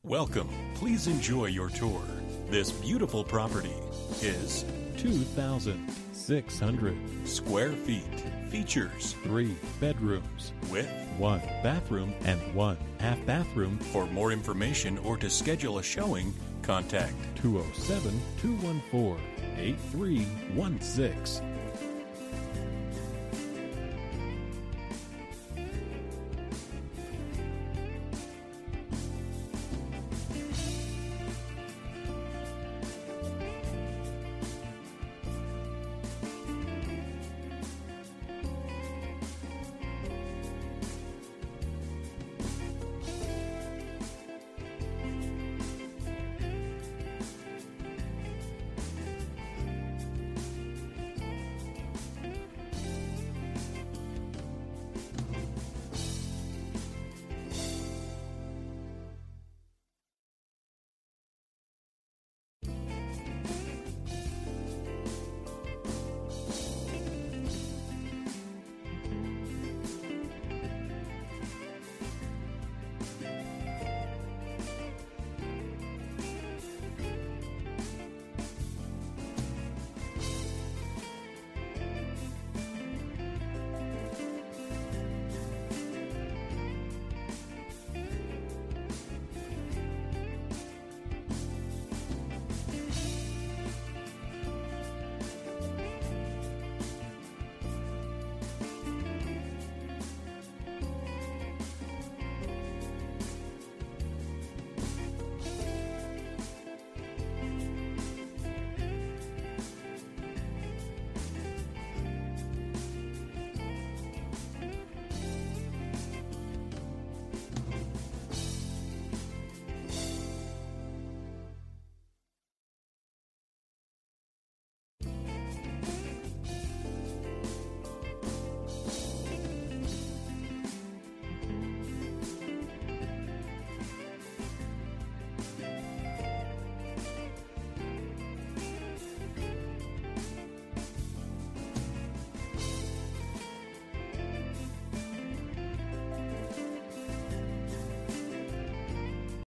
Welcome. Please enjoy your tour. This beautiful property is 2,600 square feet. Features 3 bedrooms with 1 bathroom and 1 half bathroom. For more information or to schedule a showing, contact 207-214-8316.